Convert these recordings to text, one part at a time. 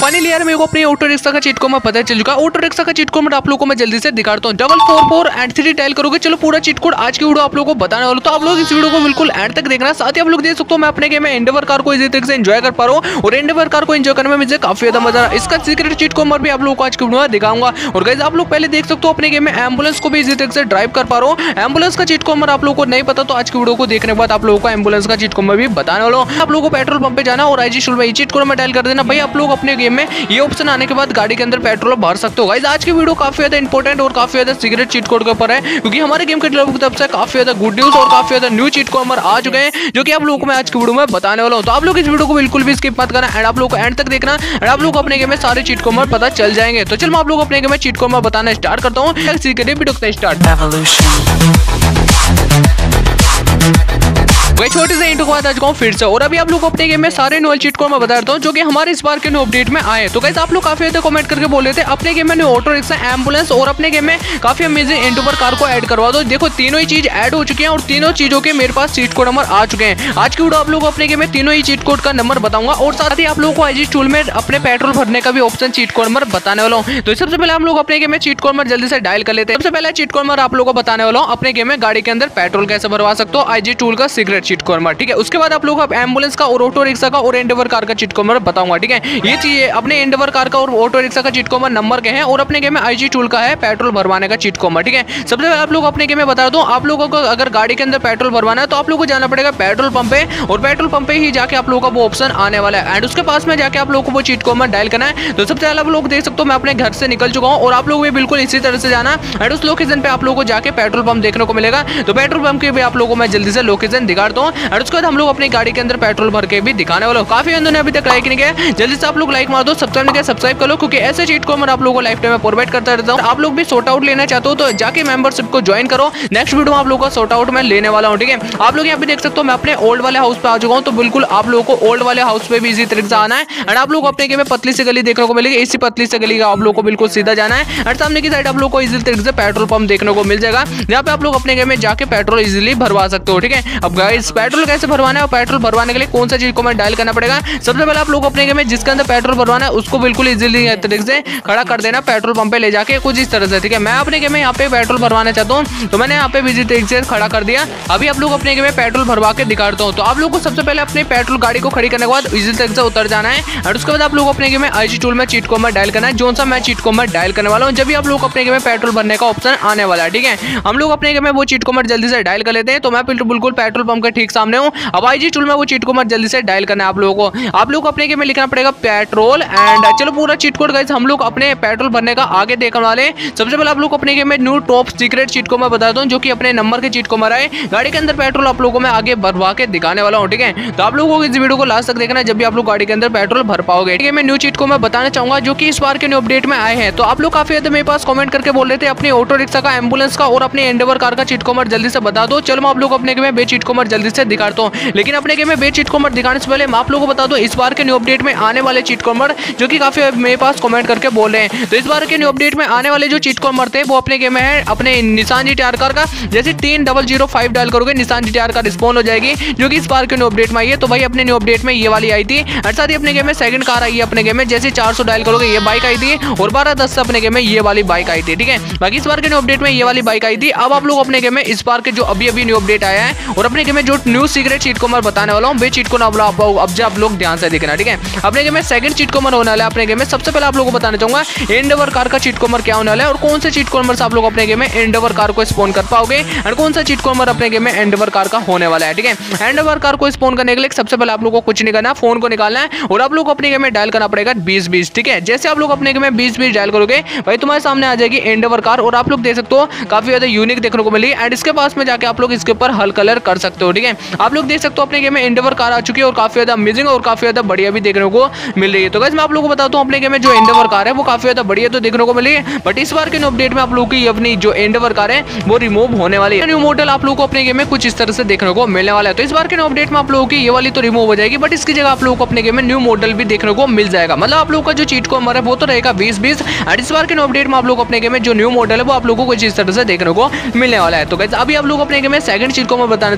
Finally यार मेरे को अपने ऑटो रिक्शा का चीट कोड में पता चल चुका है। ऑटो रिक्शा का चीट कोड आप लोगों को मैं जल्दी से दिखाता हूँ। 444 एंड 3 डायल करोगे, चलो पूरा चीट कोड आज की वीडियो आप लोगों को बताने वाला हूं। तो आप लोग इस वीडियो को बिल्कुल एंड तक देखना। साथ ही आप लोग देख सकते हो मैं अपने गेम में एंडेवर कार को इसी तरीके से एंजॉय कर पा रहा हूँ और एंडेवर कार को एंजॉय करने में मुझे काफी ज्यादा मजा आ रहा है। इसका सीक्रेट चीट कोड भी आप लोगों को आज की वीडियो में दिखाऊंगा। और गाइस आप लोग पहले देख सकते हो अपने गेम में एम्बुलेंस को भी इसी तरीके से ड्राइव कर पा रहा हूँ। एम्बुलेंस का चीट कोड आप लोगों को नहीं पता तो आज की वीडियो को देखने के बाद आप लोगों को एम्बुलेंस का चीट कोड भी बताने वाला हूँ। आप लोगों को पेट्रोल पंप पे जाना और आईजी शुल्क में चीट कोड में डायल कर देना। भाई आप लोग अपने गेम में ये ऑप्शन आने के बाद गाड़ी के अंदर पेट्रोल भर सकते हो। गाइस आज की वीडियो काफी ज्यादा इंपॉर्टेंट और काफी ज्यादा सीक्रेट चीट कोड के ऊपर है, क्योंकि हमारे गेम के डेवलपर की तरफ से काफी ज्यादा गुड न्यूज और काफी ज्यादा न्यू चीट कोड आ चुके हैं, जो कि आप लोगों को मैं आज की वीडियो में बताने वाला हूं। तो आप लोग इस वीडियो को बिल्कुल भी स्किप मत करना एंड आप लोग को एंड तक देखना एंड आप लोग को अपने गेम में सारे चीट कोड पता चल जाएंगे। तो चलो मैं आप लोग अपने गेम में चीट कोड बताना स्टार्ट करता हूँ। Secret video start. वही छोटे से इंट्रो के बाद आ चुका हूं फिर से और अभी आप लोग को अपने गेम में सारे नोवल चीट कोड मैं बता देता हूं, जो कि हमारे इस बार के न्यू अपडेट में आए। तो गाइस आप लोग काफी ज्यादा कमेंट करके बोल रहे थे अपने गेम में न्यू ऑटो रिक्शा, एम्बुलेंस और अपने गेम में काफी अमेजिंग एंडेवर कार को ऐड करवा दो। देखो तीनों ही चीज ऐड हो चुकी हैं और तीनों चीजों के मेरे पास चीट कोड नंबर आ चुके हैं। आज की वीडियो आप लोग को अपने गेम में तीनों ही चीट कोड का नंबर बताऊंगा और साथ ही आप लोगों को आईजी टूल में अपने पेट्रोल भरने का भी ऑप्शन चीट कोड नंबर बताने वाला हूँ। तो सबसे पहले हम लोग अपने गेम में चीट कोड नंबर जल्दी से डायल कर लेते हैं। सबसे पहले चीट कोड नंबर आप लोगों को बताने वाला हूँ अपने गेम में गाड़ी के अंदर पेट्रोल कैसे भरवा सकते हो, आईजी टूल का सीक्रेट चीट कोड नंबर। ठीक है, उसके बाद आप लोग एम्बुलेंस का और ऑटो रिक्शा का और एंडेवर कार का चीट कोड बताऊंगा। ठीक है, ये चीज अपने एंडेवर कार का और ऑटो रिक्शा का चीट कोड नंबर के हैं और अपने गेम में आईजी टूल का है पेट्रोल भरवाने का चीट कोड। ठीक है, सबसे पहले आप लोग अपने गेम में बता दूं, आप लोगों को अगर गाड़ी के अंदर पेट्रोल भरवाना है तो आप लोगों को जाना पड़ेगा पेट्रोल पंप पे और पेट्रोल पंप पे ही जाके आप लोगों का वो ऑप्शन आने वाला है एंड उसके पास में जाके आप लोगों को वो चीट कोड डायल करना है। तो सबसे पहले आप लोग देख सकते हो मैं अपने घर से निकल चुका हूँ और आप लोग भी बिल्कुल इसी तरह से जाना एंड उस लोकेशन पे आप लोगों को जाके पेट्रोल पंप देखने को मिलेगा। तो पेट्रोल पंप के भी आप लोगों को मैं जल्दी से लोकेशन दिखाता हूँ एंड उसके बाद हम लोग अपनी गाड़ी के अंदर पेट्रोल भर के भी दिखाने वाला हूं। काफी बंदों ने अभी तक लाइक नहीं किया, जल्दी से आप लोग लाइक मार दो, सब्सक्राइब नहीं किया सब्सक्राइब कर लो, क्योंकि ऐसे चीट को मैं आप लोगों को लाइफ टाइम में प्रोवाइड करता रहता हूं। आप लोग भी सॉर्ट आउट लेना चाहते हो तो जाके मेंबरशिप को ज्वाइन करो। नेक्स्ट वीडियो में आप लोगों का सॉर्ट आउट मैं लेने वाला हूं। ठीक है, आप लोग यहाँ पे देख सकते हो मैं अपने ओल्ड वाले हाउस पे आ चुका हूँ। तो बिल्कुल आप लोगों को ओल्ड वाले हाउस पे भी इसी तरीके से आना है एंड आप लोग अपने गेम में पतली से गली देखने को मिलेगी। इसी पतली से गली का आप लोग को बिल्कुल सीधा जाना है एंड सामने की साइड आप लोग को इसी तरीके से पेट्रोल पंप देखने को मिल जाएगा, जहाँ पे आप लोग अपने गेम में जाके पेट्रोल इजिली भरवा सकते हो। ठीक है, अब गाइस पेट्रोल कैसे भरवाना है और पेट्रोल भरवाने के लिए कौन सा चीज को मैं डायल करना पड़ेगा। सबसे पहले आप लोग अपने गेम में जिसके अंदर पेट्रोल भरवाना है उसको बिल्कुल इजीली तरीके से खड़ा कर देना पेट्रोल पंप पे ले जाके कुछ इस तरह से। ठीक है, मैं अपने गेम में यहाँ पे पेट्रोल भरवाना चाहता हूँ तो मैंने यहाँ पे इजी तरीके से खड़ा कर दिया। अभी आप लोग अपने गेम में पेट्रोल भरवा के दिखाता हूँ। तो आप लोग को सबसे पहले अपने पेट्रोल गाड़ी को खड़ी करने के बाद इजी तरीके से उतर जाना है और उसके बाद आप लोग अपने गेम में आईजी टूल में चीट कोड डायल करना है। जो सा मैं चीट कोड डायल करने वाला हूँ जब भी आप लोग अपने गेम में पेट्रोल भरने का ऑप्शन आने वाला है। ठीक है, हम लोग अपने गेम में वो चीट कोड जल्दी से डायल कर लेते हैं। तो मैं बिल्कुल पेट्रोल पंप के ठीक सामने हूँ। अब आईजी टूल में वो चीट कोड जल्दी से डायल करना है आप लोगों को। आप लोग अपने गेम में लिखना पड़ेगा पेट्रोल एंड चलो पूरा चीट कोड गाइस हम लोग अपने पेट्रोल भरने का आगे देखने वाले। सबसे पहले आप लोग अपने गेम में न्यू टॉप सीक्रेट चीट को मैं बता दूं, जो कि अपने नंबर के चीट को मारा है गाड़ी के अंदर पेट्रोल आप लोगों को मैं आगे भरवा के दिखाने वाला हूं। ठीक है, तो आप लोगों को इस वीडियो को लास्ट तक देखना है जब भी आप लोग गाड़ी के अंदर पेट्रोल भर पाओगे। ठीक है, मैं न्यू चीट को मैं बताना चाहूंगा जो कि इस बार के न्यू अपडेट में आए हैं। तो आप लोग काफी ज्यादा मेरे पास कमेंट करके बोल रहे थे अपनी ऑटो रिक्शा का, एम्बुलेंस का और अपने एंडेवर कार का चीट को जल्दी से बता दो। चलो मैं आप लोग अपने गेम में बे चीट को जल्दी से दिखाता हूँ, लेकिन अपने गेम में बे चीट को दिखाने से पहले मैं आप लोगों को बता दूं इस बार के न्यू अपडेट में आने वाले चीट कोड जो कि काफी मेरे पास कमेंट करके बोल रहे हैं। तो इस बार के न्यू अपडेट में आने वाले जो चीट कोड थे वो अपने गेम में है अपने निसान जीटीआर कार का। जैसे 3005 डायल करोगे निसान जीटीआर कार रिस्पॉन्ड हो जाएगी, जो कि इस बार के न्यू अपडेट में आई है। तो भाई अपने न्यू अपडेट में ये वाली आई थी और साथ ही अपने गेम में सेकंड कार आई है अपने गेम में। जैसे 400 डायल करोगे ये बाइक आई थी और 1210 से अपने गेम में ये वाली बाइक आई थी। ठीक है, बाकी इस बार के न्यू अपडेट में ये वाली बाइक आई थी। अब आप लोग अपने गेम में इस बार के जो अभी न्यू अपडेट आया है और अपने गेम में जो न्यू सीक्रेट चीट को मैं बताने वाला हूँ, वे चीट को अब आप लोग ध्यान से देखना। ठीक है, अपने गेम में सेकंड चीट को होने वाला है अपने गेम में। सबसे पहले आप लोगों को बताना चाहूंगा एंडेवर कार का चीट कोड क्या होने वाला है और कौन से चीट कोड से आप लोग अपने गेम में एंडेवर कार को स्पॉन कर पाओगे और कौन सा चीट कोड अपने गेम में एंडेवर कार का होने वाला है। ठीक है, एंडेवर कार को स्पॉन करने के लिए सबसे पहले आप लोगों को कुछ नहीं करना, फोन को निकालना है और आप लोग अपने गेम में डायल करना पड़ेगा 2020। ठीक है, जैसे आप लोग अपने गेम में 2020 डायल करोगे भाई तुम्हारे सामने आ जाएगी एंडेवर कार और आप लोग देख सकते हो काफी ज्यादा यूनिक देखने को मिली एंड इसके पास में जाके आप लोग इसके ऊपर हल कलर कर सकते हो। ठीक है, आप लोग देख सकते हो अपने गेम में एंडेवर कार आ चुकी है और काफी ज्यादा अमेजिंग और काफी ज्यादा बढ़िया भी देखने को मिल रही है। तो गाइस मैं आप लोगों को बताता हूँ अपने गेम में जो एंडेवर कार है वो काफी ज्यादा बढ़िया तो देखने को मिली है, बट इस बार के अपडेट में आप लोगों की अपनी जो एंडेवर कार है वो रिमूव होने वाली है। न्यू मॉडल आप लोगों को अपने गेम में कुछ इस तरह से देखने को मिलने वाला है। तो इस बार के अपडेट में आप लोगों की ये वाली तो रिमूव हो जाएगी, बट इसकी जगह आप लोगों को अपने गेम में न्यू मॉडल भी देखने को मिल जाएगा। मतलब आप लोगों का जो चीट को हमारा वो तो रहेगा 2020 और इस बार के अपडेट में आप लोग अपने गेम में जो न्यू मॉडल है वो आप लोगों को कुछ इस तरह से देखने को मिलने वाला है। तो गाइस अभी आप लोग अपने गेम में सेकंड चीट को मैं बताना चाहूंगा। आप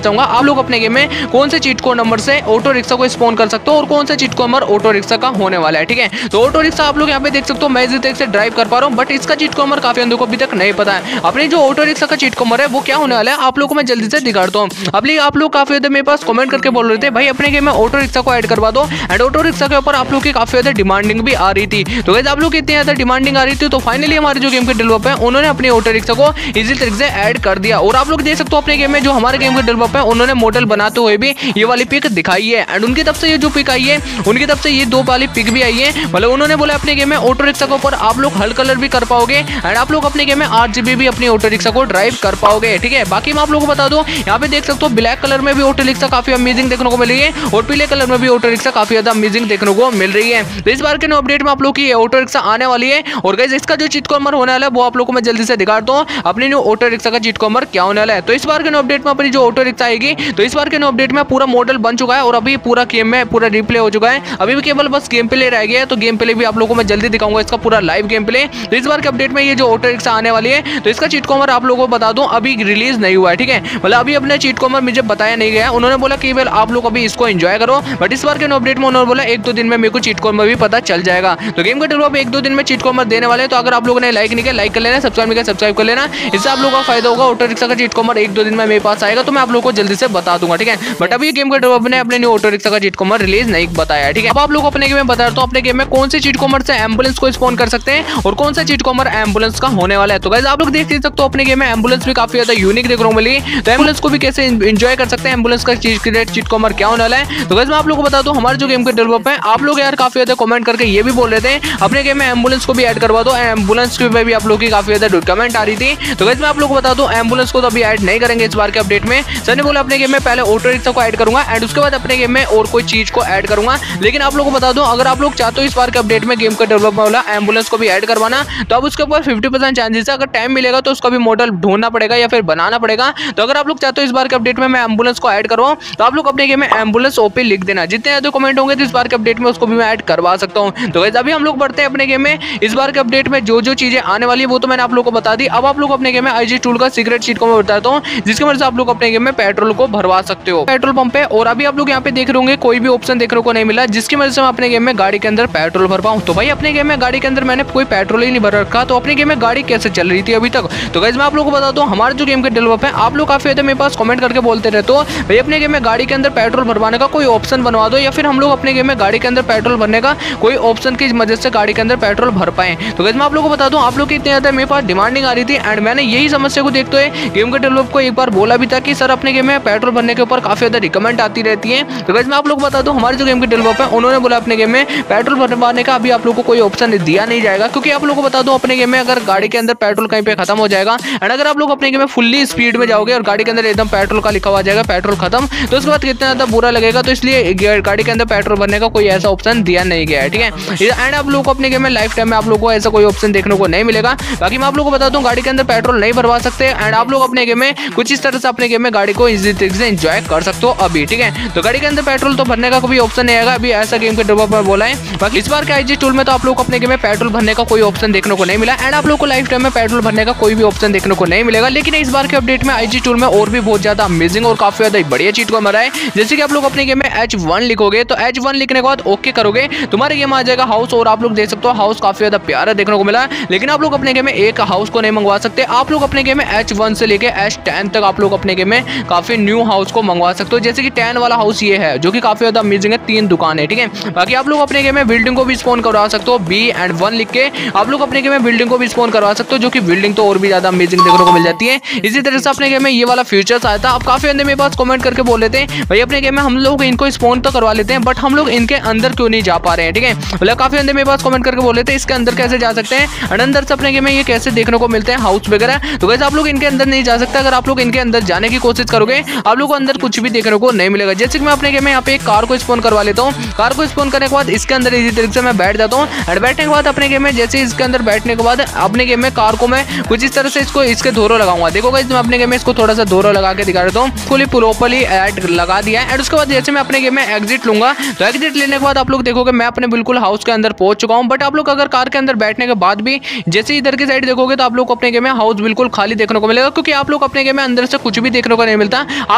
लोग अपने गेम में कौन से चीट कोड नंबर से ऑटो रिक्शा को स्पॉन कर सकते हो और कौन सा cheat code number auto rickshaw का होने वाला है। ठीक है, तो ऑटो रिक्शा आप लोग यहाँ पे देख सकते हो मैं इस तरीके से ड्राइव कर पा रहा हूँ, बट इसका चीट कोड नंबर काफी को अभी तक नहीं पता है। अपने जो ऑटो रिक्शा का चीट कोड नंबर है वो क्या होने वाला है आप लोग को मैं जल्दी से दिखाता हूँ। आप लोग काफी ज्यादा मेरे पास कमेंट करके बोल रहे थे भाई अपने गेम में ऑटो रिक्शा को ऐड करवा दो, एंड ऑटो रिक्शा के ऊपर आप लोग की काफी ज्यादा डिमांडिंग भी आ रही थी। तो गाइस आप लोग इतनी ज्यादा डिमांडिंग आ रही थी तो फाइनली हमारे जो गेम के डेवलपर है उन्होंने अपने ऑटो रिक्शा को इजी तरीके से ऐड कर दिया। और आप लोग देख सकते हो अपने गेम में जो हमारे गेम के डेवलपर है उन्होंने मॉडल बनाते हुए भी ये वाली पिक दिखाई है, एंड उनकी तरफ से ये जो पिक आई है उनकी तरफ से ये दो वाली पिक भी आई है। मतलब उन्होंने बोला अपने गेम में ऑटो रिक्शा के ऊपर आप लोग हल कलर भी कर पाओगे, एंड आप लोग अपने गेम में 8 GB भी अपनी ऑटो रिक्शा को ड्राइव कर पाओगे। ठीक है, बाकी मैं आप लोगों को बता दूं यहाँ पे देख सकते हो ब्लैक कलर में भी ऑटो रिक्शा काफी अमेजिंग देखने को मिल रही है और पीले कलर में भी ऑटो रिक्शा काफी ज्यादा अमेजिंग देखने को मिल रही है। तो इस बार के अपडेट में आप लोग की ऑटो रिक्शा आने वाली है और गाइस इसका जो चीट कोड नंबर होने वाला है वो आप लोग को मैं जल्दी से दिखाता हूँ अपनी न्यू ऑटो रिक्शा का चीट कोड नंबर क्या होने वाला है। तो इस बार के अपडेट में अपनी जो ऑटो रिक्शा आएगी तो इस बार के अपडेट में पूरा मॉडल बन चुका है और अभी पूरा गेम में पूरा रिप्ले हो चुका है। अभी भी केवल बस गेम प्ले रह गया है, तो गेम प्ले भी आप लोगों को मैं जल्दी दिखाऊंगा इसका पूरा लाइव गेम प्ले। तो इस बार के अपडेट में ये जो ऑटो रिक्शा आने वाली है तो इसका चीट कोड नंबर आप लोगों को बता दूं अभी रिलीज नहीं हुआ है। ठीक है, मतलब अभी अपने चीट कोड नंबर मुझे बताया नहीं गया, उन्होंने बोला केवल आप लोग अभी इसको एंजॉय करो, बट इस बार के अपडेट में उन्होंने बोला 1-2 दिन में मेरे को चीट कोड नंबर भी पता चल जाएगा। तो गेम के डेवलपर 1-2 दिन में चीट कोड नंबर देने वाले हैं, तो अगर आप लोगों ने लाइक नहीं किया लाइक कर लेना, सब्सक्राइब कर लेना, इससे आप लोगों का फायदा होगा। ऑटो रिक्शा का चीट कोड नंबर 1-2 दिन में मेरे पास आएगा तो मैं आप लोगों को जल्दी से बता दूंगा। ठीक है, बट अभी गेम के डेवलपर ने अपने न्यू ऑटो रिक्शा का चीट कोड नंबर रिलीज नहीं बताया। ठीक है, अब आप लोग अपने गेम में बता रहा हूं अपने गेम में कौन से चीट कोड नंबर से एम्बुलेंस को स्पॉन कर सकते हैं और कौन सा चीट कोड नंबर एम्बुलेंस का होने वाला है। तो गाइस आप लोग देख सकते हो अपने गेम में एम्बुलेंस भी काफी ज्यादा यूनिक देखने को मिली, तो एम्बुलेंस को भी कैसे एंजॉय कर सकते हैं, एम्बुलेंस का चीट कोड नंबर क्या होने वाला है। तो गाइस मैं आप लोगों को बता दूं हमारे जो गेम के डेवलपर है आप लोग यार काफी ज्यादा कमेंट करके ये भी बोल रहे थे अपने गेम में एम्बुलेंस को भी ऐड करवा दो, एम्बुलेंस पे भी आप लोग की काफी ज्यादा कमेंट आ रही थी। तो गाइस मैं आप लोग को बता दूं एम्बुलेंस को तो अभी ऐड नहीं करेंगे इस बार के अपडेट में। सर ने बोला अपने गेम में पहले ऑटो रिक्शा को ऐड करूंगा एंड उसके बाद अपने गेम में और कोई चीज को ऐड करूंगा। लेकिन आप लोगों को बता दूं अगर आप लोग चाहते हो इस बार के अपडेट में गेम का डेवलपर वाला एम्बुलेंस को भी ऐड करवाना तो अब उसके ऊपर 50% चांसेस है, अगर टाइम मिलेगा तो उसका भी मॉडल ढूंढना पड़ेगा या फिर बनाना पड़ेगा। तो अगर आप लोग चाहते हो इस बार के अपडेट में मैं एम्बुलेंस को ऐड करवाऊं तो आप लोग अपने गेम में एम्बुलेंस ओपी लिख देना, जितने ज्यादा कमेंट होंगे तो इस बार के अपडेट में उसको भी मैं ऐड करवा सकता हूं। तो गाइस अभी हम लोग बढ़ते हैं अपने गेम में इस बार के अपडेट में जो चीजें आने वाली है वो तो मैंने आप लोग को बता दी। अब आप लोग अपने गेम में आईजी टूल का सीक्रेट शीट को मैं बताता हूँ जिसकी वजह से आप लोग अपने गेम में पेट्रोल को भरवा सकते हो पेट्रोल पंप पे। और अभी आप लोग यहाँ पे देख रहे होंगे कोई भी ऑप्शन देखने को नहीं मिला जिसकी वजह से मैं अपने गेम में गाड़ी के अंदर पेट्रोल भर पाऊँ। तो भाई अपने गेम में गाड़ी के अंदर मैंने कोई पेट्रोल ही नहीं भर रखा, तो अपने गेम में गाड़ी कैसे चल रही थी अभी तक। तो गाइस मैं आप लोगों को बताता हूँ हमारे जो गेम के डेवलपर है आप लोग काफी ज्यादा मेरे पास कमेंट करके बोलते रहते हो भाई अपने गेम में गाड़ी के अंदर पेट्रोल भरवाने का कोई ऑप्शन बनवा दो या फिर हम लोग अपने गेम में गाड़ी के अंदर पेट्रोल भरने का कोई ऑप्शन की मदद से गाड़ी के अंदर पेट्रोल भर पाए। तो गाइस मैं आप लोगों को बता दूं आप लोग की इतनी ज्यादा मेरे पास डिमांडिंग आ रही थी एंड मैंने यही समस्या को देखते हुए गेम के डेवलपर को एक बार बोला भी था कि सर अपने गेम में पेट्रोल भरने के ऊपर काफी ज्यादा रिकमेंड आती रहती है। तो गाइस मैं आप लोग को बता दूं हमारे जो गेम के डेवलपर है उन्होंने बोला अपने गेम में पेट्रोल भरवाने का अभी आप लोग को कोई ऑप्शन दिया नहीं जाएगा, क्योंकि आप लोग को बता दूं अपने गेम में अगर गाड़ी के अंदर पेट्रोल कहीं पे खत्म हो जाएगा एंड अगर आप लोग अपने गेम में फुल्ली स्पीड में जाओगे और गाड़ी के अंदर एकदम पेट्रोल का लिखा हुआ जाएगा पेट्रोल खत्म, तो उसके बाद कितना ज्यादा बुरा लगेगा। तो इसलिए गाड़ी के अंदर पेट्रोल भरने का कोई ऐसा ऑप्शन दिया नहीं गया है। ठीक है, एंड आप लोग को अपने गेम में लाइफ टाइम में आप लोग को ऐसा कोई ऑप्शन देखने को नहीं मिलेगा। बाकी मैं आप लोग को बता दूं गाड़ी के अंदर पेट्रोल नहीं भरवा सकते एंड आप लोग अपने गेम में कुछ इस तरह से अपने गेम में गाड़ी को इजी तरीके से एंजॉय कर सकते हो अभी। ठीक है, तो गाड़ी के अंदर पेट्रोल तो भरने का कोई ऑप्शन नहीं आएगा अभी, ऐसा गेम के डेवलपर बोला है। बाकी इस बार के आईजी टूल में तो आप लोग को अपने गेम में पेट्रोल भरने का कोई ऑप्शन देखने को नहीं मिला एंड आप लोग को लाइफ टाइम में पेट्रोल भरने का कोई भी ऑप्शन देखने को नहीं मिलेगा। लेकिन इस बार के अपडेट में आईजी टूल में और भी बहुत ज्यादा अमेजिंग और काफी ज्यादा बढ़िया चीज को मरा है। जैसे कि आप लोग अपने गेम में H1 लिखोगे तो H1 लिखने के बाद ओके करोगे तुम्हारे गेम आ जाएगा हाउस, और आप लोग देख सकते हो हाउस काफी ज्यादा प्यारा देखने को मिला है। लेकिन आप लोग अपने गेम में एक हाउस को नहीं मंगवा सकते, आप लोग अपने गेम में H1 से लेके H10 तक आप लोग अपने गेम में काफी न्यू हाउस को मंगवा सकते हो। जैसे कि 10 वाला हाउस ये है जो कि काफी ज्यादा अमेजिंग है, 3 दुकान है। ठीक है, बाकी आप लोग अपने गेम में बिल्डिंग को भी स्पॉन करवा सकते हो B&1 लिख के आप लोग अपने गेम में बिल्डिंग को भी स्पॉन करवा सकते हो, जो कि बिल्डिंग तो और भी ज्यादा अमेजिंग देखने को मिल जाती है। इसी तरह से अपने गेम में ये वाला फीचर्स आया था। आप काफी अंदर मेरे पास कमेंट करके बोल लेते हैं भाई अपने गेम में हम लोग इनको स्पॉन तो करवा लेते हैं बट हम लोग इनके अंदर क्यों नहीं जा पा रहे हैं। ठीक है, मतलब काफी अंदर मेरे पास कमेंट करके बोल लेते हैं इसके अंदर कैसे जा सकते हैं और अंदर से अपने गेम में ये कैसे देखने को मिलते हैं हाउस वगैरह। तो गाइस आप लोग इनके अंदर नहीं जा सकते, अगर आप लोग इनके अंदर जाने की कोशिश करोगे आप लोग को अंदर कुछ भी देखने को नहीं मिलेगा। जैसे कि मैं अपने गेम में यहाँ पे एक कार को स्पॉन करवा लेता हूँ, कार को स्पॉन करने के बाद इसके अंदर इसी तरीके से मैं बैठ जाता हूँ और बैठने के बाद अपने गेम में जैसे इसके अंदर बैठने के बाद अपने गेम में कार को मैं कुछ इस तरह से इसके धोरो लगाऊंगा। देखो गाइस मैं अपने गेम में इसको थोड़ा सा धोरो लगा के दिखा देता हूँ, फुली प्रॉपर्ली ऐड लगा दिया है। उसके बाद जैसे मैं अपने गेम में एग्जिट लूंगा तो एग्जिट लेने के बाद आप लोग देखोगे मैं अपने बिल्कुल हाउस के अंदर पहुंच चुका हूं। बट आप लोग अगर कार के अंदर बैठने के बाद भी जैसे इधर की साइड देखोगे तो आप लोग को अपने गेम में हाउस बिल्कुल खाली देखने को मिलेगा, क्योंकि आप लोग अपने गेम में अंदर से कुछ भी देखने को नहीं मिलता।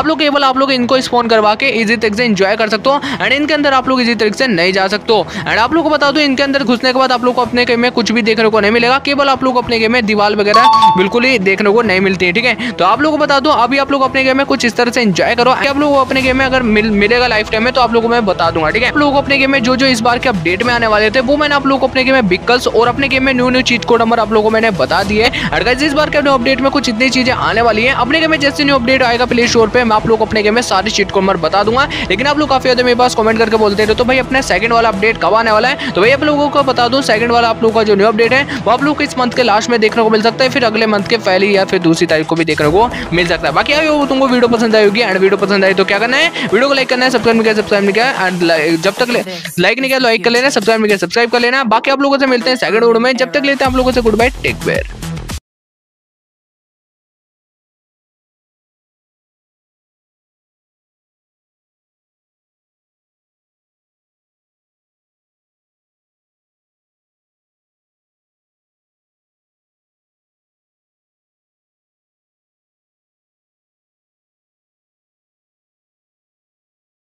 आप लोग केवल आप लोग इनको स्पॉन करवा के इजी तरीके से एंजॉय कर सकते हो एंड इनके अंदर आप लोग इजी तरीके से नहीं जा सकते हो। एंड आप लोग को बता दो इनके अंदर घुसने के बाद आप लोग को अपने गेम में कुछ भी देखने को नहीं मिलेगा, केवल आप लोग अपने गेम में दीवार वगैरह बिल्कुल ही देखने को नहीं मिलती है। ठीक है, तो आप लोग को बता दो अभी आप लोग अपने गेम में कुछ इस तरह से एंजॉय करो। आप लोगों को अपने गेम में अगर मिलेगा लाइफ टाइम में तो आप लोगों को मैं बता दूंगा। ठीक है, आप लोगों को अपने गेम में जो इस बार के अपडेट में आने वाले थे वो मैंने आप लोगों को अपने गेम में व्हीकल्स और अपने गेम में न्यू चीट कोड नंबर आप लोगों को मैंने बता दिए। और गाइस इस बार के न्यू अपडेट में कुछ इतनी चीजें आने वाली है। अपने गेम में जैसे न्यू अपडेट आएगा प्ले स्टोर पे मैं आप लोग को अपने गेम में सारी चीट कोड नंबर बता दूंगा। लेकिन आप लोग काफी ज्यादा मेरे पास कमेंट करके बोलते थे तो भाई अपने सेकंड वाला अपडेट कब आने वाला है, तो भाई आप लोगों को बता दूं सेकंड वाला आप लोगों का जो न्यू अपडेट है वो आप लोग को इस मंथ के लास्ट में देखने को मिल सकता है, फिर अगले मंथ के पहली या फिर दूसरी तारीख को भी देखने को मिल सकता है। बाकी तुमको वीडियो पसंद आई होगी एंड वीडियो पसंद आई तो क्या करना है, वीडियो को लाइक करना है, सब्सक्राइब नहीं किया एंड जब तक लाइक नहीं किया लाइक कर लेना, सब्सक्राइब नहीं किया सब्सक्राइब कर लेना। बाकी आप लोगों से मिलते हैं सेकंड वीडियो में, जब तक लेते हैं आप लोगों से गुड बाय, टेक केयर।